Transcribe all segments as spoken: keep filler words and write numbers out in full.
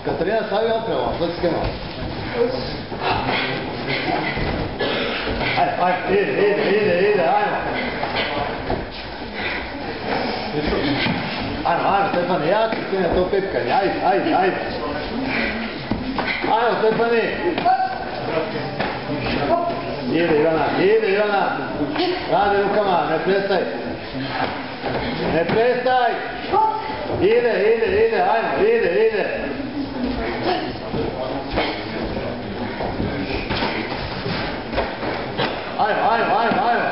Katarina, stavi opravo, sad skrenuo. Ajde, ajde, ide, ide, ide, ide, ajmo. Ajmo, ajmo, Stefani, ja ću skrenuti to pipkanje, ajde, ajde, ajde. Ajmo, Stefani. Ide, Ivana, ide, Ivana. Radi rukama, ne prestaj. Ne prestaj. Ide, ide, ide, ajmo, ide, ide. Ajmo, ajmo, ajmo, ajmo.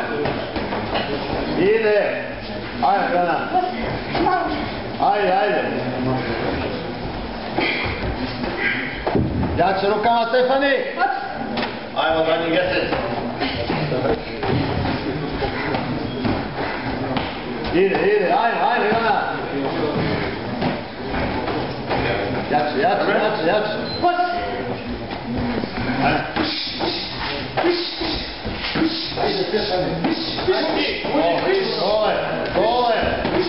Ide. Ajmo, Ivana. Ajde, ajde. Jače rukama, Stefani. Ajmo, zadnji gesec. Ide, ide, ajmo, ajmo, Ivana. Jače, jače, jače, jače. Ajde, Stefani. Dole, dole.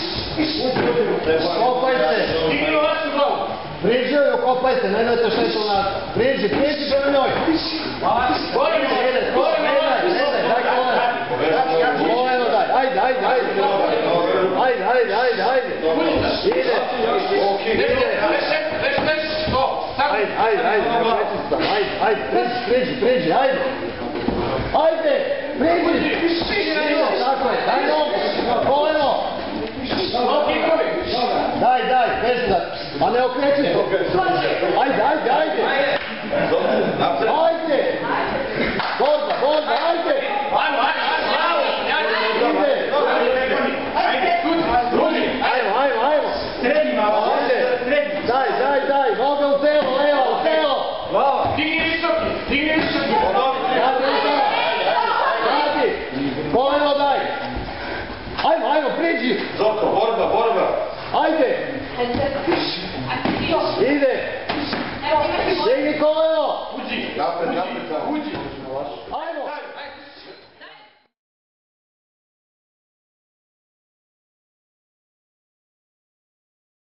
Okopaj se. Priđi, okopaj se, ne dajte što je to nas. Priđi, priđi prema njoj. Koleno, ide, koleno, ne daj, ne daj, daj koleno. Koleno daj, ajde, ajde, ajde. Ajde, ajde, ajde, ajde. Ide, ide. Ajde, ajde, ajde, ne prečitam, ajde, ajde, priđi, priđi, ajde. Ajde, priđi. Ide, tako je, daj nogu, koleno. Daj, daj, prečitam. Ma ne okreći se. Ajde, ajde, ajde. Ajde. Borba, borba, ajde. Ajmo, ajmo, ajmo. Ajmo, ajmo, ajmo. Daj, daj, daj. Noga u telo, levo, u telo. Digni visoki, digni visoki. Radi. Koleno daj. Ajmo, ajmo, priđi. Zoko, borba, borba. Ajde. Ide. Digni koleno. Uđi. Napred, napred, uđi. Ajmo.